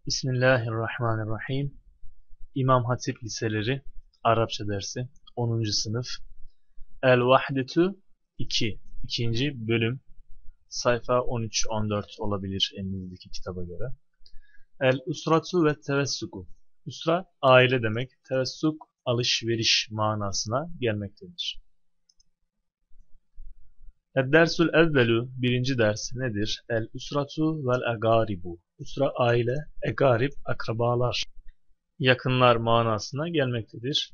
Bismillahirrahmanirrahim. İmam Hatip Liseleri Arapça dersi 10. sınıf. El-Vahdetu 2. İkinci bölüm. Sayfa 13-14 olabilir elinizdeki kitaba göre. El-Usratu ve Tevessuku. Usra aile demek. Tevessuk alışveriş manasına gelmektedir. El-Dersul evvelu birinci ders nedir? El-Usratu vel-Egaribu. Usra aile, egarib akrabalar, yakınlar manasına gelmektedir.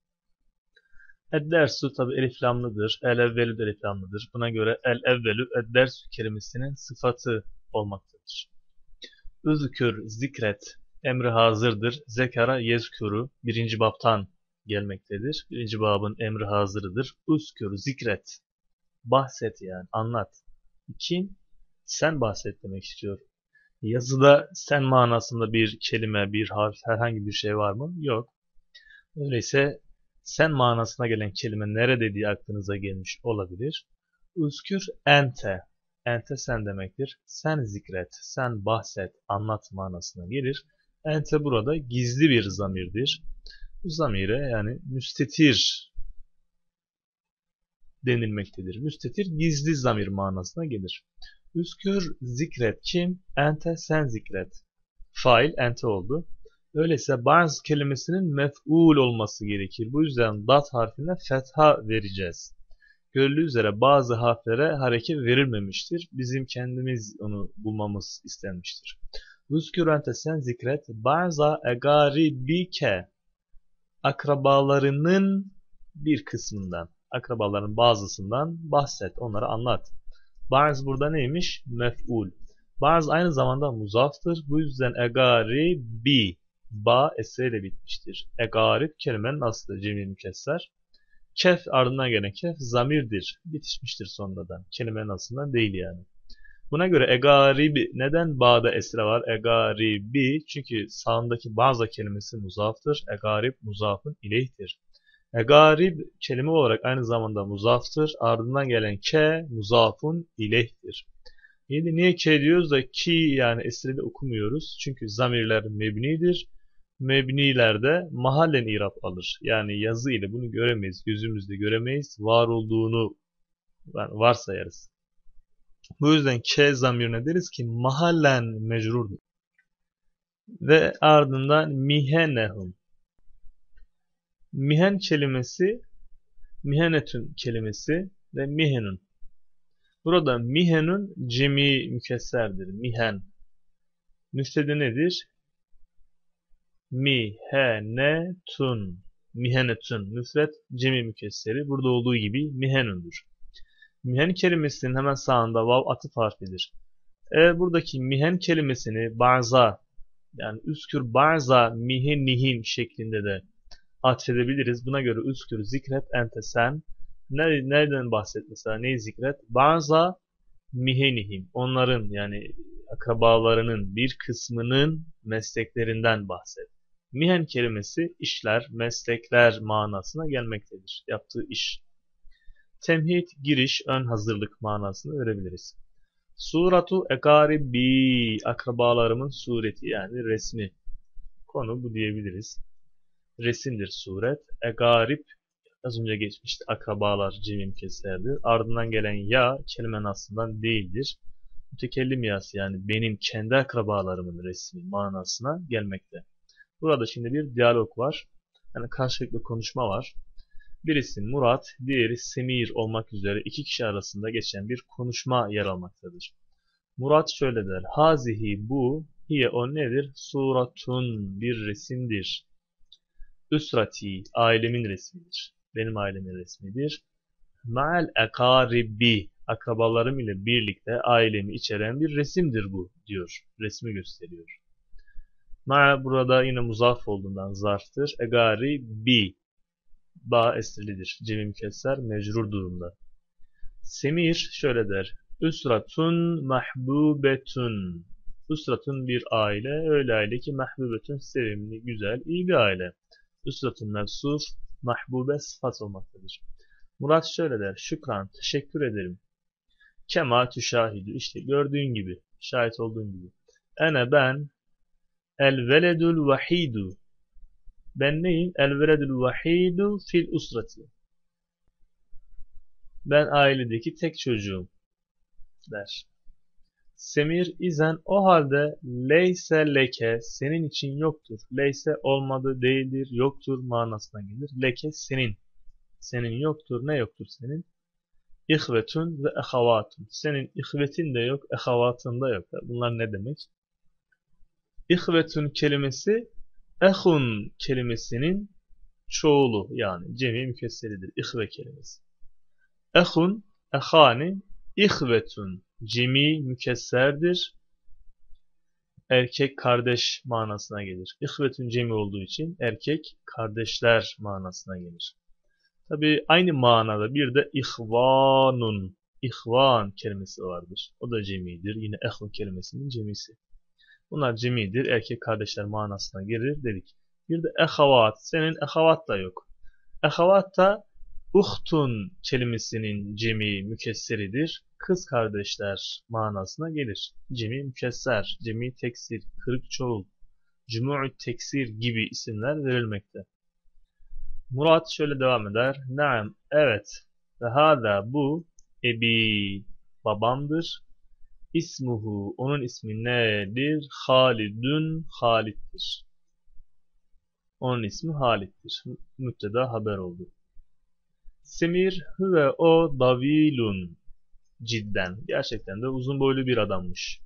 Ed-dersu tabi eliflamlıdır. El-evvelü de eliflamlıdır. Buna göre el-evvelü ed-dersu kelimesinin sıfatı olmaktadır. Üzkür, zikret, emri hazırdır. Zekara yezkuru birinci babtan gelmektedir. Birinci babın emri hazırıdır. Üzkür, zikret, bahset yani anlat. Kim? Sen bahset demek istiyor. Yazıda sen manasında bir kelime, bir harf, herhangi bir şey var mı? Yok. Öyleyse sen manasına gelen kelime nerede diye aklınıza gelmiş olabilir. Üzkür ente. Ente sen demektir. Sen zikret, sen bahset, anlat manasına gelir. Ente burada gizli bir zamirdir. Bu zamire yani müstetir denilmektedir. Müstetir gizli zamir manasına gelir. Üzkür zikret kim? Ente sen zikret. Fail ente oldu. Öyleyse bazı kelimesinin mef'ul olması gerekir. Bu yüzden dat harfine fetha vereceğiz. Görüldüğü üzere bazı harflere hareket verilmemiştir. Bizim kendimiz onu bulmamız istenmiştir. Üzkür ente sen zikret. Bazı egaribike. Akrabalarının bir kısmından. Akrabaların bazısından bahset. Onlara anlat. Barz burada neymiş? Mef'ul. Barz aynı zamanda muzaftır. Bu yüzden egaribi. Ba esreyle bitmiştir. Egarib kelimenin aslı cem'i mükesser. Kef ardından gelen kef zamirdir. Bitişmiştir sonradan. Kelimenin aslından değil yani. Buna göre egaribi neden ba'da esre var? Egaribi çünkü sağındaki bazı kelimesi muzaftır. Egarib muzafın ileyhtir. Egarib kelime olarak aynı zamanda muzaftır. Ardından gelen ke muzafun ileyhtir. Şimdi niye ke diyoruz da ki yani esreli okumuyoruz? Çünkü zamirler mebnidir. Mebnilerde mahallen irab alır. Yani yazı ile bunu göremeyiz. Gözümüzde göremeyiz. Var olduğunu varsayarız. Bu yüzden ke zamirine deriz ki mahallen mecrurdur. Ve ardından mihenehum. Mihen kelimesi, mihenetün kelimesi ve mihenun. Burada mihenun cemi mükesserdir. Mihen. Müftedi nedir? Mihenetun. Mihenetun. Müfret cemi mükesseri. Burada olduğu gibi mihenundur. Mihen kelimesinin hemen sağında vav atıf harfidir. Eğer buradaki mihen kelimesini barza yani üskür barza mihenihin şeklinde de atfedebiliriz. Buna göre üskür zikret ente sen. Nereden bahset mesela? Neyi zikret? Barza mihenihim. Onların yani akrabalarının bir kısmının mesleklerinden bahset. Mihen kelimesi işler, meslekler manasına gelmektedir. Yaptığı iş. Temhid, giriş, ön hazırlık manasını verebiliriz. Suratu egaribi, akrabalarımın sureti yani resmi. Konu bu diyebiliriz. Resimdir suret. Egarib, az önce geçmişti. Akrabalar cemim keserdir. Ardından gelen ya kelimenin aslından değildir. Mütekellim yası yani benim kendi akrabalarımın resmi manasına gelmekte. Burada şimdi bir diyalog var. Yani karşılıklı konuşma var. Birisi Murat, diğeri Semir olmak üzere iki kişi arasında geçen bir konuşma yer almaktadır. Murat şöyle der. Hazihi bu, hiye o nedir? Suratun bir resimdir. Üsrati, ailemin resmidir. Benim ailemin resmidir. Ma'al ekaribi, akrabalarım ile birlikte ailemi içeren bir resimdir bu, diyor. Resmi gösteriyor. Ma burada yine muzaf olduğundan zarftır. Egaribi, ba esrilidir. Cem'i mükesser, mecrur durumda. Semir şöyle der. Üsratun mahbubetun. Üsratun bir aile, öyle aile ki mahbubetun sevimli, güzel, iyi bir aile. Üsratun mevsuf, mahbube sıfat olmaktadır. Murat şöyle der. Şükran, teşekkür ederim. Kema tüşahidü, işte gördüğün gibi, şahit olduğun gibi. Ene ben, El veledul vahidu. Ben neyim? El veledul vahidu fil usrati. Ben ailedeki tek çocuğum der. Semir izen o halde leyse leke senin için yoktur. Leyse olmadı, değildir, yoktur manasına gelir. Leke senin. Senin yoktur. Ne yoktur senin? İhvetun ve ehavatun. Senin ihvetin de yok, ehavatın da yok. Bunlar ne demek? İhvetun kelimesi ehun kelimesinin çoğulu yani cemi mükesseridir. İhve kelimesi. Ehun, ehani, ihvetun cemi mükesserdir. Erkek kardeş manasına gelir. İhvetun cemi olduğu için erkek kardeşler manasına gelir. Tabi aynı manada bir de ihvanun, ihvan kelimesi vardır. O da cemidir. Yine ehun kelimesinin cemisi. Bunlar cemidir. Erkek kardeşler manasına gelir dedik. Bir de ehavat. Senin ehavat da yok. Ehavat da uhtun kelimesinin cemi mükesseridir. Kız kardeşler manasına gelir. Cemi mükesser, cemi teksir, kırık çoğul, cumu'u teksir gibi isimler verilmekte. Murat şöyle devam eder. Naam, evet. Ve hâzâ bu ebi babamdır. İsmuhu, onun ismi nedir? Halidun, Halit'tir. Onun ismi Halit'tir. Müpteda haber oldu. Semir ve o davilun. Cidden. Gerçekten de uzun boylu bir adammış.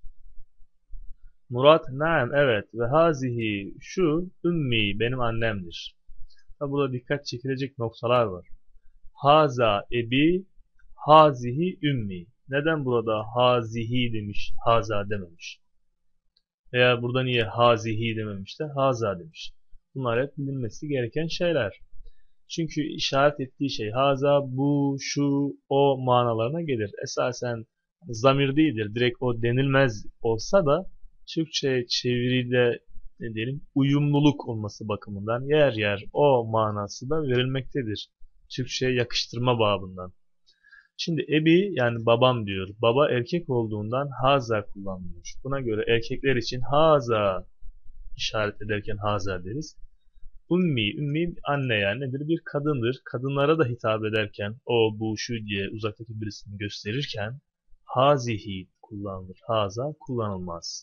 Murat, naam, evet. Ve hazihi, şu, ümmi, benim annemdir. Tabi burada dikkat çekilecek noktalar var. Haza ebi, hazihi ümmi. Neden burada hazihi demiş, haza dememiş? Veya burada niye hazihi dememiş de haza demiş. Bunlar hep bilinmesi gereken şeyler. Çünkü işaret ettiği şey haza, bu, şu, o manalarına gelir. Esasen zamir değildir. Direkt o denilmez olsa da Türkçe çeviride ne diyelim uyumluluk olması bakımından yer yer o manası da verilmektedir. Türkçe'ye yakıştırma babından. Şimdi ebi yani babam diyor. Baba erkek olduğundan haza kullanılıyor. Buna göre erkekler için haza işaret ederken haza deriz. Ümmi anne yani nedir? Bir kadındır. Kadınlara da hitap ederken o, bu, şu diye uzaktaki birisini gösterirken hazihi kullanılır. Haza kullanılmaz.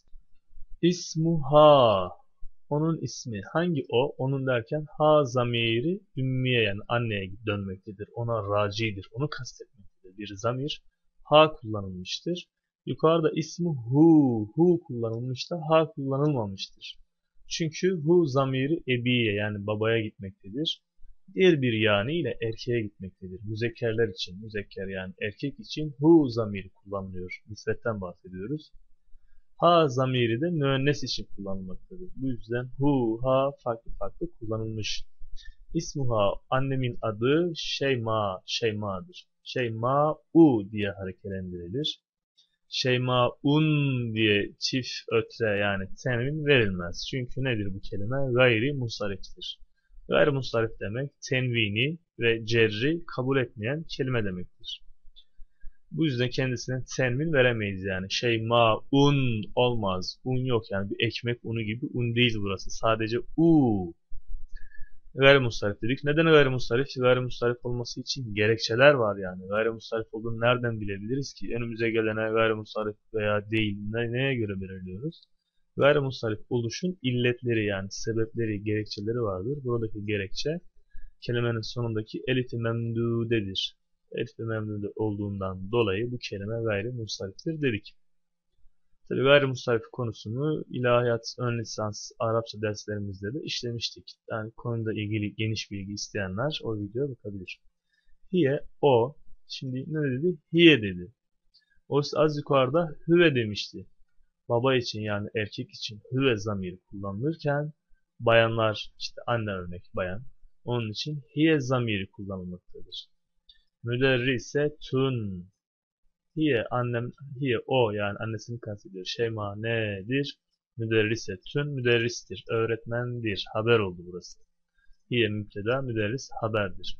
İsmuha, onun ismi. Hangi o? Onun derken ha zamiri ümmiye yani anneye dönmektedir. Ona racidir. Onu kastetmektedir. Bir zamir ha kullanılmıştır. Yukarıda ismi hu kullanılmış da ha kullanılmamıştır. Çünkü hu zamiri ebiye yani babaya gitmektedir. Diğer bir yani ile erkeğe gitmektedir. Müzekkerler için, müzekker yani erkek için hu zamiri kullanılıyor. Nisbetten bahsediyoruz. Ha zamiri de müennes için kullanılmaktadır. Bu yüzden hu, ha farklı farklı kullanılmış. İsmuha, annemin adı Şeyma, Şeyma'dır. Şeyma-u diye hareketlendirilir. Şeyma-un diye çift ötre yani tenvin verilmez. Çünkü nedir bu kelime? Gayri musariftir. Gayri musarif demek tenvini ve cerri kabul etmeyen kelime demektir. Bu yüzden kendisine tenvin veremeyiz yani. Un olmaz. Un yok yani bir ekmek unu gibi un değil burası. Sadece u. Gayrimustarif dedik. Neden gayrimustarif? Gayrimustarif olması için gerekçeler var yani. Gayrimustarif olduğunu nereden bilebiliriz ki? Önümüze gelene gayrimustarif veya değil neye göre belirliyoruz? Gayrimustarif oluşun illetleri yani sebepleri, gerekçeleri vardır. Buradaki gerekçe kelimenin sonundaki elif-i memdudedir. Elif-i memdude olduğundan dolayı bu kelime gayrimustariftir dedik. Tabi gayrimustarif konusunu ilahiyat ön lisans Arapça derslerimizde de işlemiştik. Yani konuda ilgili geniş bilgi isteyenler o videoya bakabilir. Hiye, o. Şimdi ne dedi? Hiye dedi. Oysa az yukarıda hüve demişti. Baba için yani erkek için hüve zamiri kullanılırken bayanlar işte anne örnek bayan. Onun için hiye zamiri kullanılmaktadır. Müderrisetun. Hiye annem, hiye o yani annesini kastediyor. Şeyma nedir? Müderrisetün müderristir, öğretmendir. Haber oldu burası. Hiye müpteda, müderris haberdir.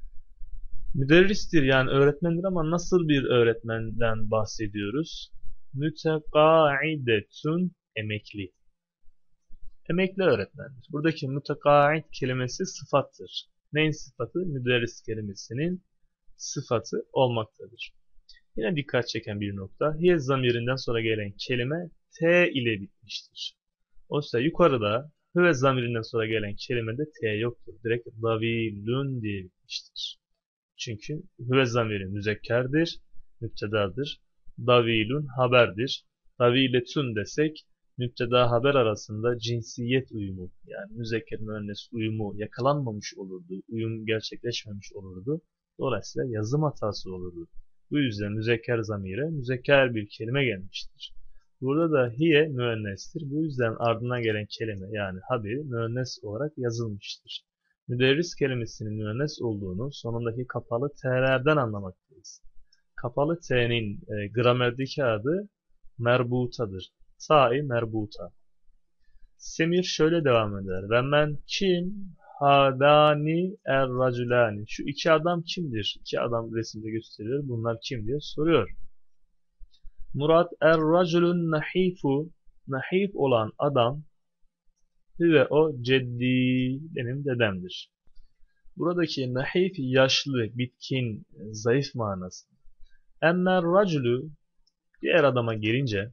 Müderristir yani öğretmendir ama nasıl bir öğretmenden bahsediyoruz? Mütekâidetun emekli. Emekli öğretmendir. Buradaki mutakait kelimesi sıfattır. Neyin sıfatı? Müderris kelimesinin sıfatı olmaktadır. Yine dikkat çeken bir nokta. Hiye zamirinden sonra gelen kelime T ile bitmiştir. Oysa yukarıda hüve zamirinden sonra gelen kelimede T yoktur. Direkt davilun diye bitmiştir. Çünkü hüve zamiri müzekkerdir, müptedadır. Davilun haberdir. Daviletun desek müpteda haber arasında cinsiyet uyumu yani müzekker müennes uyumu yakalanmamış olurdu. Uyum gerçekleşmemiş olurdu. Dolayısıyla yazım hatası olurdu. Bu yüzden müzekker zamire müzekker bir kelime gelmiştir. Burada da hiye müennestir. Bu yüzden ardından gelen kelime yani haberi müennes olarak yazılmıştır. Müderris kelimesinin müennes olduğunu sonundaki kapalı t'lerden anlamaktayız. Kapalı t'nin gramerdeki adı merbutadır. Ta-i merbuta. Semir şöyle devam eder. Ve men kim hadani er-raculani. Şu iki adam kimdir? İki adam resimde gösteriyor. Bunlar kim diye soruyor. Murat er-raculun nahifu. Nahif olan adam ve o ceddi benim dedemdir. Buradaki nahif yaşlı, bitkin, zayıf manası. Emmer raculu diğer adama gelince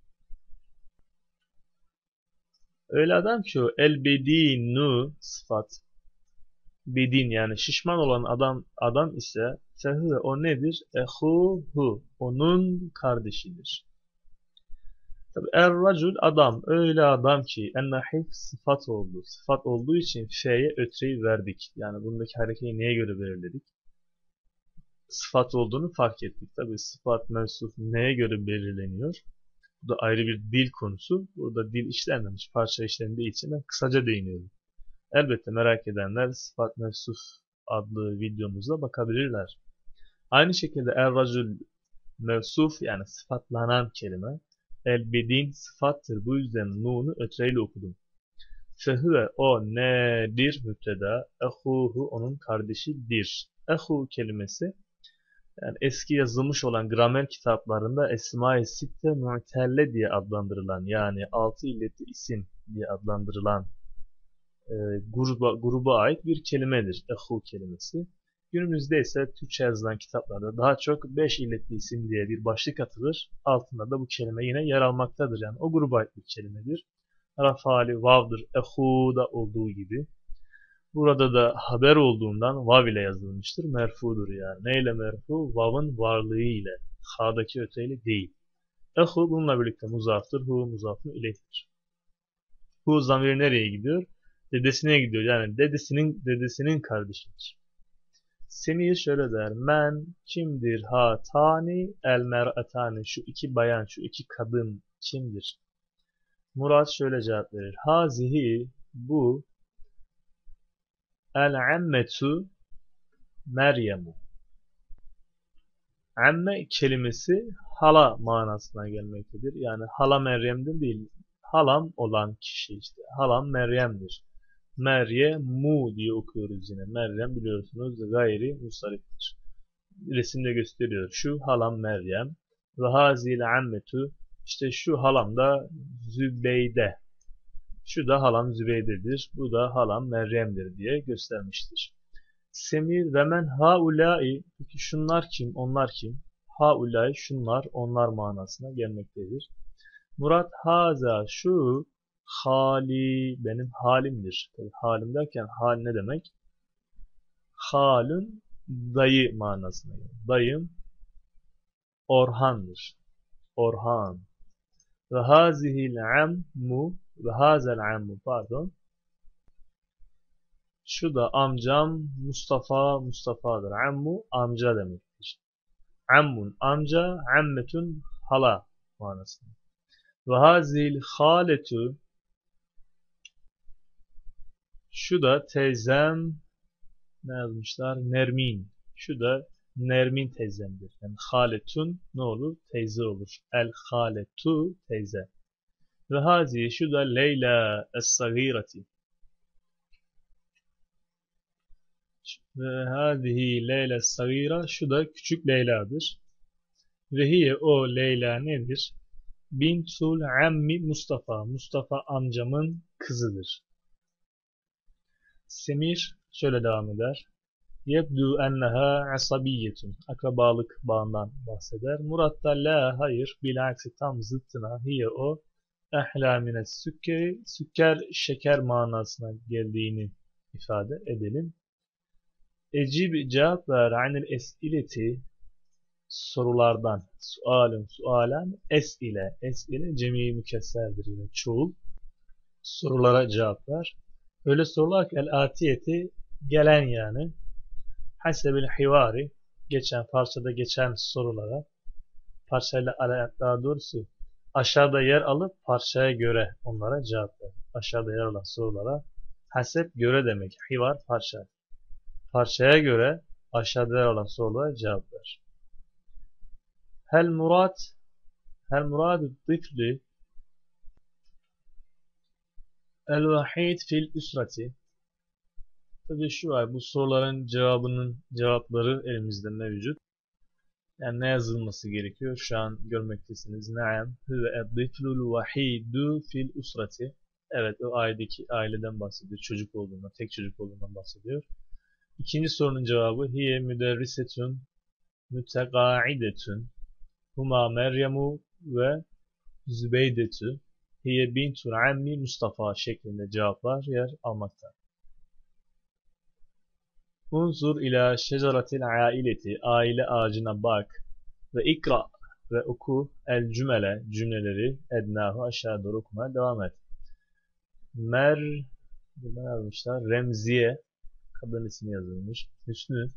öyle adam ki o el bedinu sıfat bedin yani şişman olan adam ise fehü o nedir? Ehuhu onun kardeşidir. Tabi er-racul adam öyle adam ki en-nahif sıfat oldu. Sıfat olduğu için fe'ye ötreyi verdik. Yani bundaki harekeyi neye göre belirledik? Sıfat olduğunu fark ettik. Tabi sıfat mevsuf neye göre belirleniyor? Bu da ayrı bir dil konusu. Burada dil işlenmemiş, parça işlendiği için ben kısaca değiniyorum. Elbette merak edenler sıfat mevsuf adlı videomuza bakabilirler. Aynı şekilde er-racul mevsuf yani sıfatlanan kelime. El-bedin sıfattır. Bu yüzden nunu ötreyle okudum. Fehüve o nedir müpteda. Ehuhu onun kardeşidir. Ehu kelimesi yani eski yazılmış olan gramer kitaplarında Esma-i Sitte Mu'telle diye adlandırılan yani altı illetli isim diye adlandırılan gruba ait bir kelimedir. Ehu kelimesi. Günümüzde ise Türkçe yazılan kitaplarda daha çok 5 illetli isim diye bir başlık atılır. Altında da bu kelime yine ait almaktadır. Yani o gruba ait bir kelimedir. Rafali vav'dır. Ehu'da olduğu gibi. Burada da haber olduğundan vav ile yazılmıştır. Merfudur yani. Neyle merfu? Vav'ın varlığı ile. Ha'daki öteyle değil. Ehu bununla birlikte muzaftır. Hu muzafın ileyhtir. Hu zamiri nereye gidiyor? Dedesine gidiyor. Yani dedesinin kardeşidir. Semih şöyle der. Men kimdir hatani el mer'atani. Şu iki bayan, şu iki kadın kimdir? Murat şöyle cevap verir. Hazihi bu el ammetu Meryem'u. Amme kelimesi hala manasına gelmektedir. Yani hala Meryem'dir değil. Halam olan kişi işte. Halam Meryem'dir. Meryemu diye okuyoruz yine. Meryem biliyorsunuz gayri musariftir. Resimde gösteriyor. Şu halam Meryem. Ve hazil ammetu. İşte şu halam da Zübeyde. Şu da halam Zübeyde'dir. Bu da halam Meryem'dir diye göstermiştir. Semir ve men haulai. Peki şunlar kim? Onlar kim? Haulai şunlar, onlar manasına gelmektedir. Murat haza şu hali benim halimdir. Tabii halim derken hal ne demek? Halün dayı manasına gelir. Dayım Orhan'dır. Orhan. Ve hazihil ammu ve hazel ammu pardon. Şu da amcam Mustafa'dır. Ammu amca demektir. Ammun amca, ammetun hala manasında. Ve hazihil haletu şu da teyzem ne yazmışlar? Nermin. Şu da Nermin teyzemdir. Yani haletun ne olur? Teyze olur. El haletu teyze. Ve hazi şu da Leyla es-sagirati. Ve hazihi Leyla es-sagira şu da küçük Leyla'dır. Ve hiye o Leyla nedir? Bintul ammi Mustafa. Mustafa amcamın kızıdır. Semir şöyle devam eder. Yebdu enneha asabiyyetun. Akrabalık bağından bahseder. Murat da la hayır. Bilaksı tam zıttına. Hiye o. Ehla mine sükkeri. Sükker şeker manasına geldiğini ifade edelim. Ecib cevap ver anil esileti sorulardan. Sualen es ile cemi mükesserdir yine çoğul. Sorulara cevap ver. Öyle sorular ki el atiyeti gelen yani. Hasebil hivari parçada geçen sorulara parçayla daha doğrusu aşağıda yer alıp parçaya göre onlara cevap ver. Aşağıda yer alan sorulara hasep göre demek. Hivar parça. Parçaya göre aşağıda yer alan sorulara cevap ver. Hel muradu tifli el vahid fil üsrati. Tabii şu var, bu soruların cevapları elimizde mevcut. Yani ne yazılması gerekiyor? Şu an görmektesiniz. Naam huve eddiflul vahidu fil usrati. Evet, o aileden bahsediyor. Çocuk olduğundan, tek çocuk olduğundan bahsediyor. İkinci sorunun cevabı hiye müderrisetun mütegaidetun huma Meryemu ve Zübeydetu hiye bintul ammi Mustafa şeklinde cevaplar yer almakta. Unzur ila şeceratil aileti, aile ağacına bak ve ikra ve oku el cümleleri ednahu aşağı doğru okumaya devam et. Burada yazmışlar, Remziye, kadın ismi yazılmış, Hüsnü,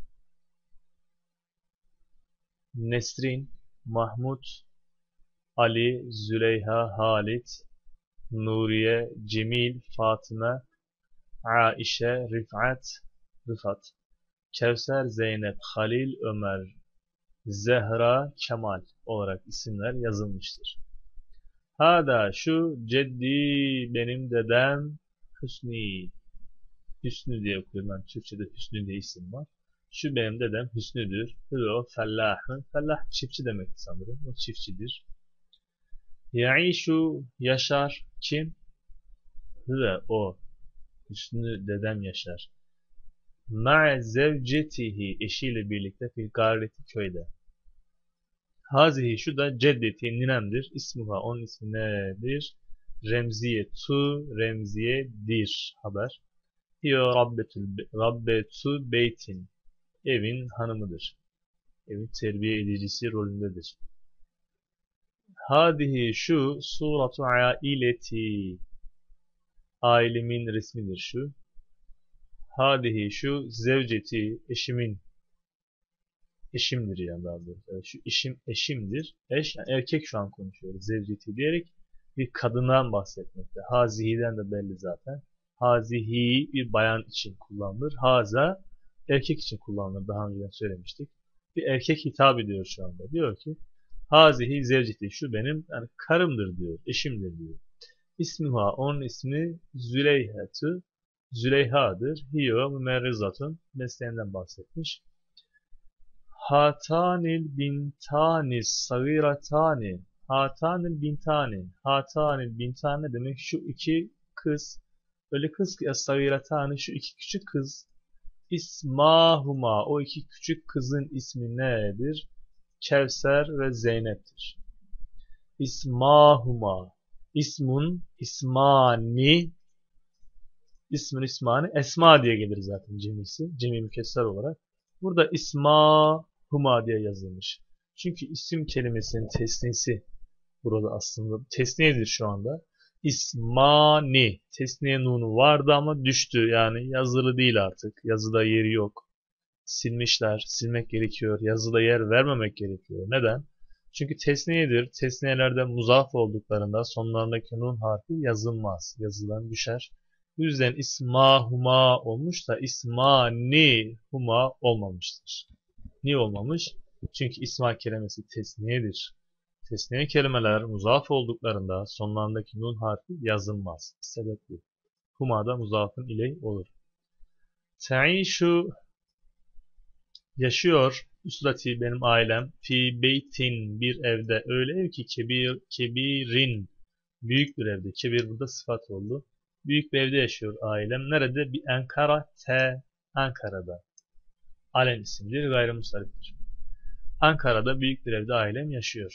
Nesrin, Mahmut, Ali, Züleyha, Halit, Nuriye, Cemil, Fatıma, Aişe, Rıfat, Kevser, Zeynep, Halil, Ömer, Zehra, Kemal olarak isimler yazılmıştır. Hada şu ceddi benim dedem Hüsnü. Hüsnü diye okuyorum ben. Türkçe'de Hüsnü diye isim var. Şu benim dedem Hüsnü'dür. O fellahın. Fellah çiftçi demek sanırım. O çiftçidir. Yaişu yaşar. Kim? O. Hüsnü dedem yaşar. Ma'a zevcetihi eşiyle birlikte fil gareti köyde. Hazihi şu da ceddeti ninemdir. İsmuha onun ismi nedir? Remziyedir haber. Hiyo rabbetu beytin evin hanımıdır. Evin terbiye edicisi rolündedir. Hadihi şu suratu aileti ailemin resmidir şu. Hadihi şu zevceti eşimdir yani daha doğrusu. Yani şu eşimdir. Eş yani erkek şu an konuşuyoruz. Zevceti diyerek bir kadından bahsetmekte. Hazihi'den de belli zaten. Hazihi bir bayan için kullanılır. Haza erkek için kullanılır. Daha önceden söylemiştik. Bir erkek hitap ediyor şu anda. Diyor ki Hazihi zevceti şu benim yani karımdır diyor. Eşimdir diyor. İsmiha onun ismi Züleyha'dır. Hiyo mümerrizatun mesleğinden bahsetmiş. Hatanil bintani sagiratani. Hatanil bintani demek şu iki kız. Öyle kız ki sagiratani şu iki küçük kız. İsmahuma o iki küçük kızın ismi nedir? Kevser ve Zeynep'tir. İsmahuma ismani Esma diye gelir zaten cemisi. Cemi mükesser olarak. Burada İsmahuma diye yazılmış. Çünkü isim kelimesinin tesnisi burada aslında. Tesniyedir şu anda. İsmani. Tesniye nunu vardı ama düştü. Yani yazılı değil artık. Yazıda yeri yok. Silmişler. Silmek gerekiyor. Yazıda yer vermemek gerekiyor. Neden? Çünkü tesniyedir. Tesniyelerde muzaf olduklarında sonlarındaki nun harfi yazılmaz. Yazıdan düşer. Bu yüzden ismahuma olmuş da ismanihuma olmamıştır. Niye olmamış? Çünkü isma kelimesi tesniyedir. Tesniye kelimeler muzaf olduklarında sonlarındaki nun harfi yazılmaz. Sebep bu. Huma da muzafın iley olur. Te'işu yaşıyor. Üsrati benim ailem. Fi beytin bir evde. Öyle ev ki kebirin. Büyük bir evde. Kebir burada sıfat oldu. Büyük bir evde yaşıyor ailem. Nerede? Bir Ankara Ankara'da. Alem isimli gayrimusariftir. Ankara'da büyük bir evde ailem yaşıyor.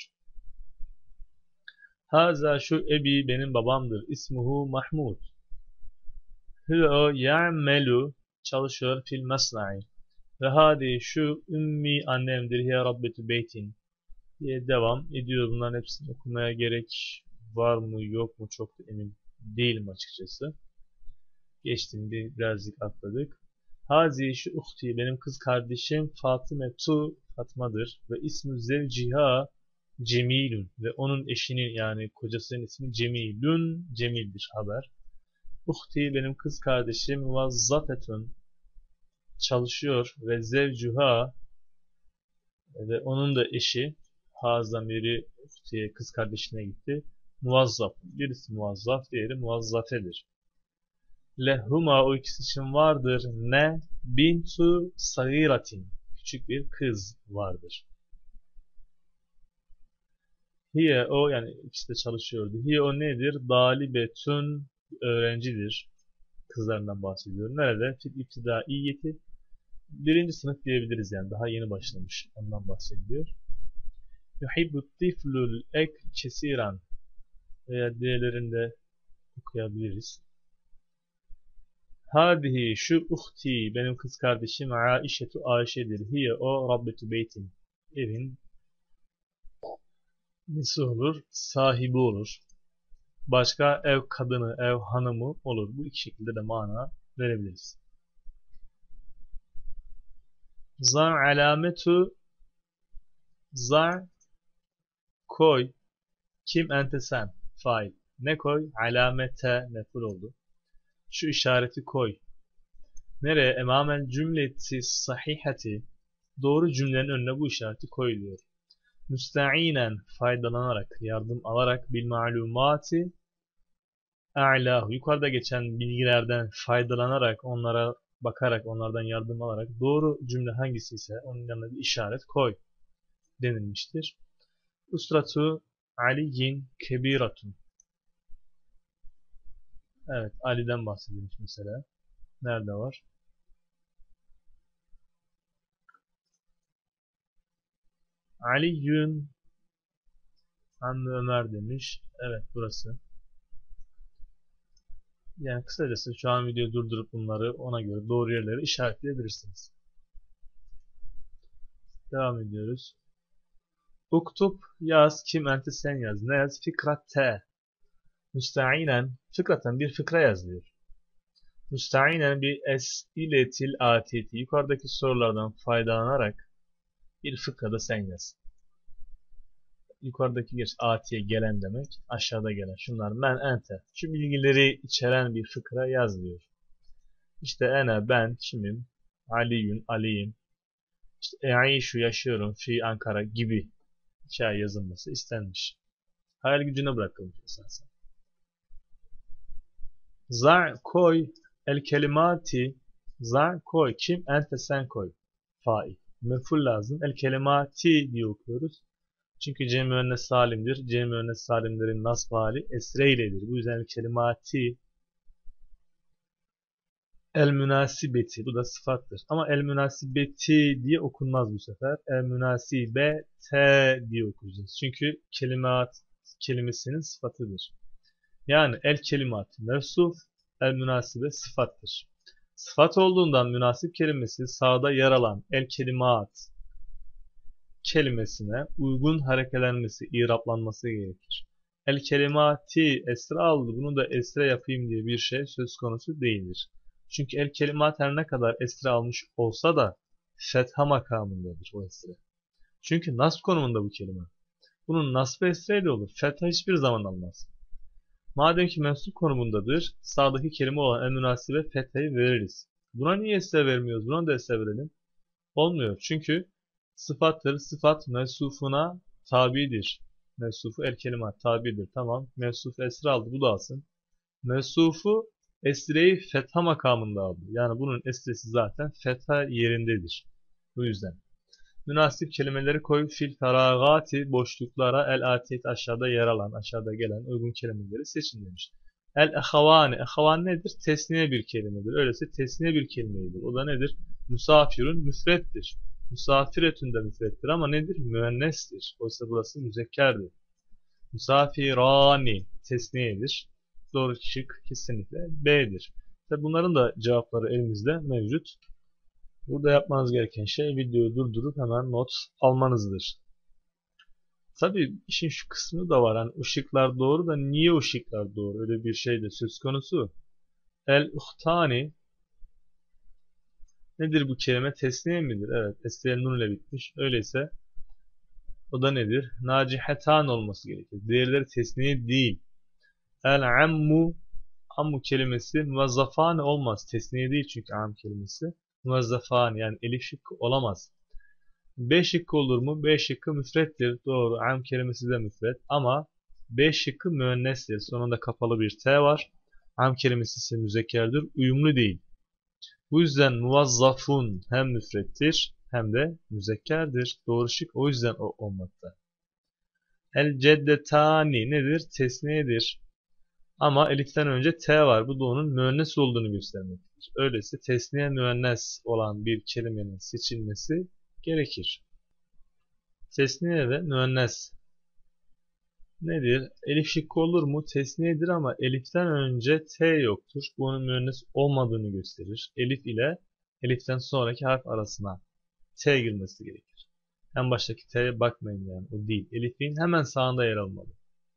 Haza şu ebi benim babamdır. İsmuhu Mahmud. Hüve o ya'melu çalışıyor fil mesna'i. Ve hadi şu ümmi annemdir hiye rabbetü beytin diye devam ediyor. Bunların hepsini okumaya gerek var mı yok mu çok da emin değilim açıkçası. Geçtim birazcık atladık. Hazi şu uhti benim kız kardeşim Fatma'dır ve ismi zevciha Cemilun ve onun eşinin yani kocasının ismi Cemilun Cemil'dir haber. Uhti benim kız kardeşim vazzafetun çalışıyor ve zevcuha ve onun da eşi ha zamiri uhtiye kız kardeşine gitti. Muvazzaf. Birisi muvazzaf, diğeri muvazzafedir. Lehuma o ikisi için vardır. Ne? Bintu sagiratin. Küçük bir kız vardır. Hiye o yani ikisi de çalışıyordu. Hiye o nedir? Dalibetün öğrencidir. Kızlarından bahsediyorum. Nerede? Fil iptidaiyeti. Birinci sınıf diyebiliriz yani. Daha yeni başlamış. Ondan bahsediliyor. Yuhibbu tiflul ek kesiran. Veya diğerlerinde okuyabiliriz. Hadihi şu uhti benim kız kardeşim Aişetu Ayşe'dir. Hiye o Rabbetu beytin. Evin nesi olur? Sahibi olur. Başka ev kadını, ev hanımı olur. Bu iki şekilde de mana verebiliriz. Za alametu za koy. Kim ente sen? Fail. Ne koy? Alamete mef'ul oldu. Şu işareti koy. Nereye? Emamel cümleti sahihati. Doğru cümlenin önüne bu işareti koyuluyor. Müsta'inen faydalanarak, yardım alarak bil malumati a'lahu. Yukarıda geçen bilgilerden faydalanarak, onlara bakarak, onlardan yardım alarak doğru cümle hangisi ise onun yanına bir işaret koy denilmiştir. Usratu Aliyin kebiratun. Evet, Ali'den bahsedilmiş mesela. Nerede var? Aliyün Amme Ömer demiş. Evet, burası. Yani kısacası şu an videoyu durdurup bunları ona göre doğru yerlere işaretleyebilirsiniz. Devam ediyoruz. Uktub yaz. Kim ente sen yaz. Ne yaz? Fikrate. Müsta'inen. Fıkraten bir fıkra yazılıyor. Müsta'inen bir esiletil atiyeti. Yukarıdaki sorulardan faydalanarak bir fıkrada sen yaz. Yukarıdaki bir atiye gelen demek. Aşağıda gelen. Şunlar men ente. Şu bilgileri içeren bir fıkra yaz diyor. İşte ene ben kimim? Aliyün Aliyim. İşte e'işu yaşıyorum fi Ankara gibi hikaye yazılması istenmiş. Hayal gücüne bırakılmış esasen. Za koy el kelimati. Za koy. Kim? Ente sen koy. Fail. Mef'ul lazım. El kelimati diye okuyoruz. Çünkü cem-i müennes salimdir. Cem-i müennes salimlerin nasb hali esre iledir. Bu yüzden el kelimati el münasibeti. Bu da sıfattır. Ama el münasibeti diye okunmaz bu sefer. El münasibete diye okuyacağız. Çünkü kelimat kelimesinin sıfatıdır. Yani el kelimat mevsuf, el münasibe sıfattır. Sıfat olduğundan münasip kelimesi sağda yer alan el kelimat kelimesine uygun hareketlenmesi, iraplanması gerekir. El kelimati esre aldı, bunu da esre yapayım diye bir şey söz konusu değildir. Çünkü el kelimat her ne kadar esre almış olsa da fetha makamındadır o esre. Çünkü nasb konumunda bu kelime. Bunun nasb esreyle olur. Fetha hiçbir zaman almaz. Madem ki mensup konumundadır, sağdaki kelime olan en münasibe fethayı veririz. Buna niye esre vermiyoruz? Buna da esre verelim. Olmuyor. Çünkü sıfattır. Sıfat mensufuna tabidir. Mensufu el kelimat tabidir. Tamam. Mensufu esre aldı. Bu da alsın. Mensufu esreyi fetha makamında aldı. Yani bunun esresi zaten fetha yerindedir. Bu yüzden. Münasip kelimeleri koy fil feragati boşluklara el atiyet aşağıda yer alan, aşağıda gelen uygun kelimeleri seçin demiş. El ehavani. Ehavan nedir? Tesniye bir kelimedir. Öyleyse tesniye bir kelimedir. O da nedir? Misafirun müfrettir. Misafiretün de müfrettir ama nedir? Müennestir. Oysa burası müzekkerdir. Misafirani tesniyedir. Doğru şık kesinlikle B'dir. Tabi bunların da cevapları elimizde mevcut. Burada yapmanız gereken şey videoyu durdurup hemen not almanızdır. Tabii işin şu kısmı da var. Hani ışıklar doğru da niye ışıklar doğru? Öyle bir şey de söz konusu. El-uhtani nedir bu kelime? Tesniye midir? Evet. Esre'nin nun ile bitmiş. Öyleyse o da nedir? Nacihetan olması gerekir. Diğerleri tesniye değil. El-ammu ammu kelimesi muvazzafane olmaz. Tesniye değil çünkü am kelimesi. Muvazzafane yani elif şıkkı olamaz. B şıkkı olur mu? B şıkkı müfrettir. Doğru. Am kelimesi de müfret. Ama B şıkkı müennestir. Sonunda kapalı bir T var. Am kelimesi ise müzekkerdir. Uyumlu değil. Bu yüzden muvazzafun hem müfrettir hem de müzekkerdir. Doğru şık o yüzden o olmakta. El ceddetani nedir? Tesniyedir. Ama eliften önce T var. Bu da onun müennes olduğunu göstermektedir. Öyleyse tesniye müennes olan bir kelimenin seçilmesi gerekir. Tesniye ve müennes nedir? Elif şıkkı olur mu? Tesniyedir ama eliften önce T yoktur. Bu onun müennes olmadığını gösterir. Elif ile eliften sonraki harf arasına T girmesi gerekir. En baştaki T'ye bakmayın yani. O değil. Elif'in hemen sağında yer almalı.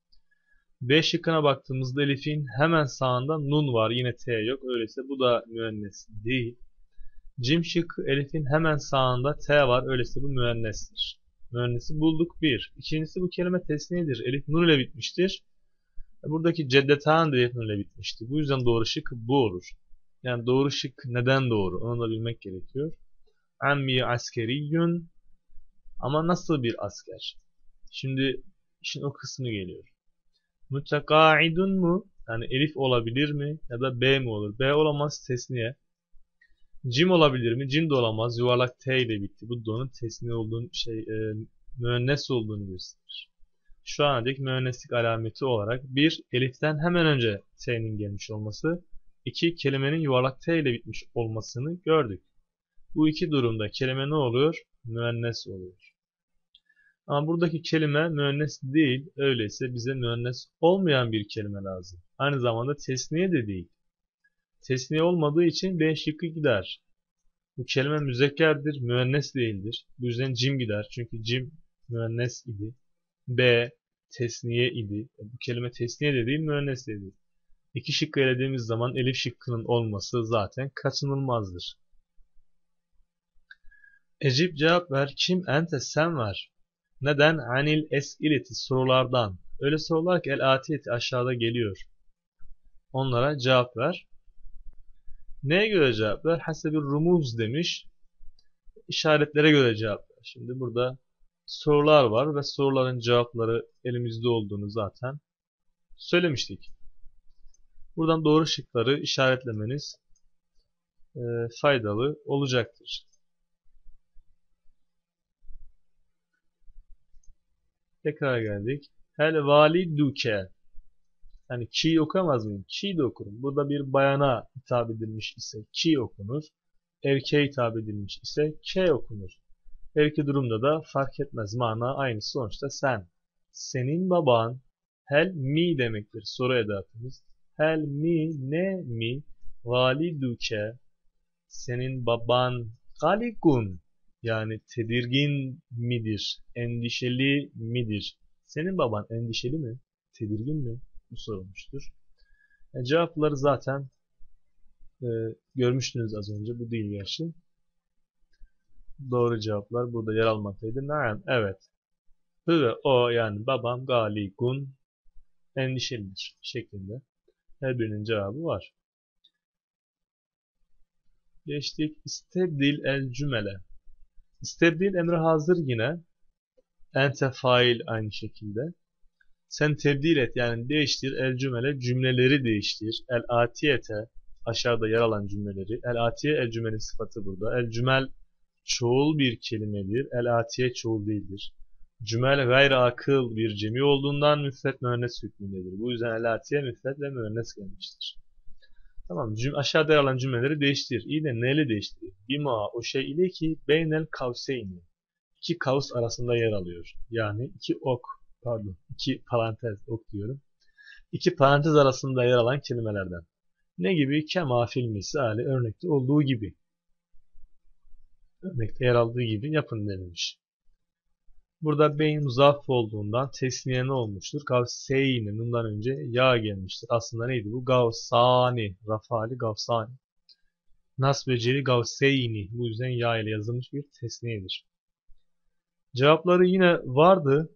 B şıkkına baktığımızda elif'in hemen sağında nun var. Yine T yok. Öyleyse bu da müennes değil. Cim şıkkı elif'in hemen sağında T var. Öyleyse bu müennestir. Müennesi bulduk bir. İkincisi bu kelime tesniyedir. Elif nun ile bitmiştir. Buradaki ceddetan da elif nun ile bitmişti. Bu yüzden doğru şık bu olur. Yani doğru şık neden doğru? Onu da bilmek gerekiyor. Ammi askeriyyun. Ama nasıl bir asker? Şimdi işin o kısmı geliyor. Mütekaidun mu? Yani elif olabilir mi? Ya da B mi olur? B olamaz tesniye. Cim olabilir mi? Cim de olamaz. Yuvarlak T ile bitti. Bu da onun tesniye olduğunu müennes olduğunu gösterir. Şu ana dek müenneslik alameti olarak bir eliften hemen önce T'nin gelmiş olması, iki kelimenin yuvarlak T ile bitmiş olmasını gördük. Bu iki durumda kelime ne oluyor? Müennes oluyor. Ama buradaki kelime müennes değil. Öyleyse bize müennes olmayan bir kelime lazım. Aynı zamanda tesniye de değil. Tesniye olmadığı için B şıkkı gider. Bu kelime müzekkerdir, müennes değildir. Bu yüzden cim gider. Çünkü cim müennes idi. B tesniye idi. Bu kelime tesniye de değil, müennes de değil. İki şıkkı elediğimiz zaman elif şıkkının olması zaten kaçınılmazdır. Ecip cevap ver. Kim ente sen var. Neden? Anil es'ileti sorulardan. Öyle sorular ki el atiyeti aşağıda geliyor. Onlara cevap ver. Neye göre cevap ver? Hasebi rumuz demiş. İşaretlere göre cevap ver. Şimdi burada sorular var ve soruların cevapları elimizde olduğunu zaten söylemiştik. Buradan doğru şıkları işaretlemeniz faydalı olacaktır. Tekrar geldik. Hel validuke. Yani ki okamaz mıyım? Ki de okurum. Burada bir bayana hitap edilmiş ise ki okunur. Erkeğe hitap edilmiş ise ke okunur. Her iki durumda da fark etmez. Mana aynı. Sonuçta sen. Senin baban hel mi demektir. Soru edatımız. Hel mi ne mi validuke. Senin baban galikun. Yani tedirgin midir? Endişeli midir? Senin baban endişeli mi? Tedirgin mi? Bu sorulmuştur. Cevapları zaten görmüştünüz az önce. Bu değil gerçi. Doğru cevaplar burada yer almaktaydı. Naam, evet. Hı ve o yani babam galikun endişelidir şeklinde. Her birinin cevabı var. Geçtik. İstebdil el cümle. İstebdil emri hazır yine. Ente fail aynı şekilde. Sen tebdil et yani değiştir. El cümle cümleleri değiştir. El atiyete aşağıda yer alan cümleleri. El atiye el cümlenin sıfatı burada. El cümel çoğul bir kelimedir. El-atiye çoğul değildir. Cümel gayr akıl bir cemi olduğundan müfret müennes hükmündedir. Bu yüzden el-atiye müfret ve müennes gelmiştir. Tamam, aşağıda yer alan cümleleri değiştir. İyi de neyle değiştir? Bima o şey ile ki beynel kavseyni. İki kavs arasında yer alıyor. Yani iki parantez ok diyorum. İki parantez arasında yer alan kelimelerden. Ne gibi? Kema fil misali örnekte olduğu gibi. Örnekte yer aldığı gibi yapın denilmiş. Burada beyin muzaf olduğundan tesniye ne olmuştur? Gavseyni bundan önce ya gelmiştir. Aslında neydi bu? Gavsani. Rafali gavsani. Nasbeceli gavseyni. Bu yüzden ya ile yazılmış bir tesniyedir. Cevapları yine vardı.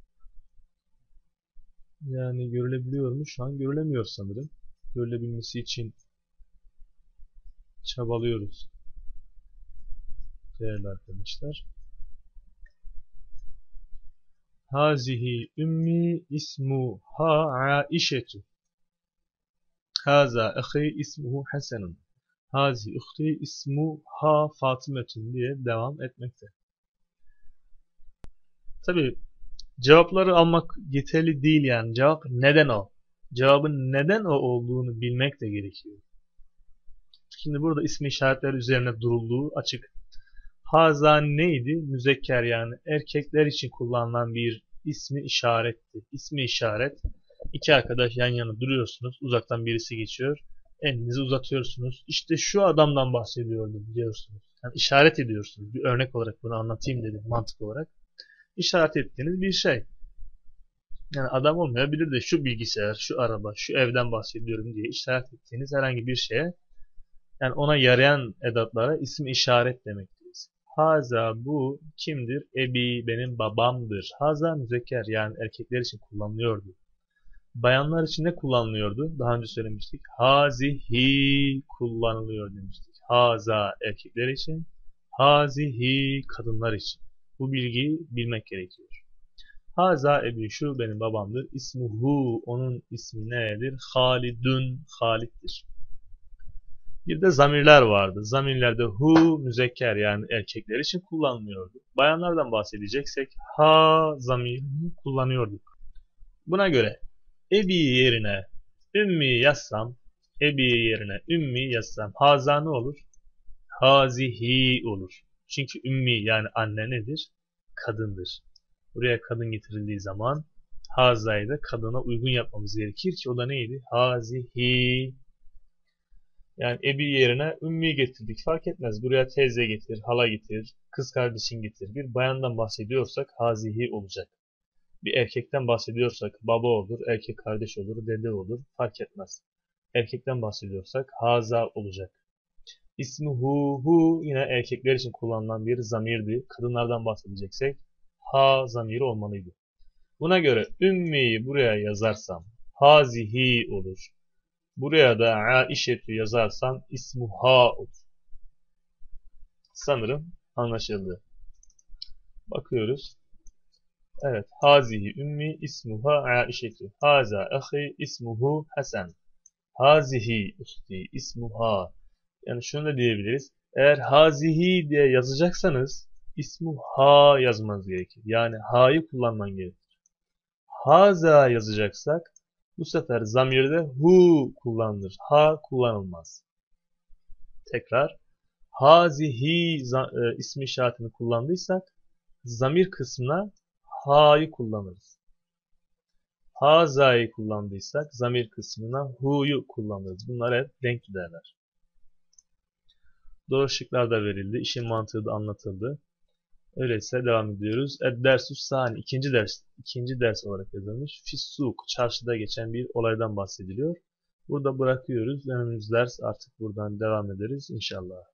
Yani görülebiliyor mu? Şu an görülemiyor sanırım. Görülebilmesi için çabalıyoruz. Değerli arkadaşlar. Hazihi ümmi ismuha Aişetu. Haza ahi ismuhu Hasanun. Hazihi uhti ismuha Fatimetun diye devam etmekte. Tabi cevapları almak yeterli değil yani. Cevap neden o? Cevabın neden o olduğunu bilmek de gerekiyor. Şimdi burada ismi işaretler üzerine durulduğu açık. Haza neydi? Müzekker yani erkekler için kullanılan bir ismi işaretti. İsmi işaret. İki arkadaş yan yana duruyorsunuz. Uzaktan birisi geçiyor. Elinizi uzatıyorsunuz. İşte şu adamdan bahsediyordum diyorsunuz. Yani işaret ediyorsunuz. Bir örnek olarak bunu anlatayım dedim mantık olarak. İşaret ettiğiniz bir şey. Yani adam olmayabilir de şu bilgisayar, şu araba, şu evden bahsediyorum diye işaret ettiğiniz herhangi bir şeye, yani ona yarayan edatlara isim işaret demektir. Haza bu kimdir? Ebi benim babamdır. Haza müzekker yani erkekler için kullanılıyordu. Bayanlar için ne kullanılıyordu? Daha önce söylemiştik. Hazihi kullanılıyor demiştik. Haza erkekler için. Hazihi kadınlar için. Bu bilgiyi bilmek gerekiyor. Haza ebi şu benim babamdır. İsmuhu onun ismi nedir? Halidun Halit'tir. Bir de zamirler vardı. Zamirlerde hu müzekker yani erkekler için kullanılıyordu. Bayanlardan bahsedeceksek ha zamirini kullanıyorduk. Buna göre ebi yerine ümmi yazsam, ebi yerine ümmi yazsam haza ne olur? Hazihi olur. Çünkü ümmi yani anne nedir? Kadındır. Buraya kadın getirildiği zaman hazayı da kadına uygun yapmamız gerekir ki o da neydi? Hazihi. Yani ebi yerine ümmi getirdik. Fark etmez. Buraya teyze getir, hala getir, kız kardeşin getir. Bir bayandan bahsediyorsak hazihi olacak. Bir erkekten bahsediyorsak baba olur, erkek kardeş olur, dede olur. Fark etmez. Erkekten bahsediyorsak haza olacak. İsmi hu yine erkekler için kullanılan bir zamirdi. Kadınlardan bahsedeceksek ha zamiri olmalıydı. Buna göre ümmiyi buraya yazarsam hazihi olur. Buraya da Aişetü yazarsam ismuha olur. Sanırım anlaşıldı. Bakıyoruz. Evet. Hazihi ümmi ismuha Aişetü. Haza ahi ismuhu Hasan. Hazihi uhti ismuha. Yani şunu da diyebiliriz. Eğer hazihi diye yazacaksanız ismuha yazmanız gerekir. Yani ha'yı kullanman gerekir. Haza yazacaksak bu sefer zamirde hu kullanılır. Ha kullanılmaz. Tekrar. Hazihi ismi işaretini kullandıysak zamir kısmına ha'yı kullanırız. Haza'yı kullandıysak zamir kısmına hu'yu kullanırız. Bunlar hep denk giderler. Doğru şıklar da verildi. İşin mantığı da anlatıldı. Öyleyse devam ediyoruz. Ed-dersü sani ikinci ders olarak yazılmış. Fissuk çarşıda geçen bir olaydan bahsediliyor. Burada bırakıyoruz. Önümüz ders artık buradan devam ederiz inşallah.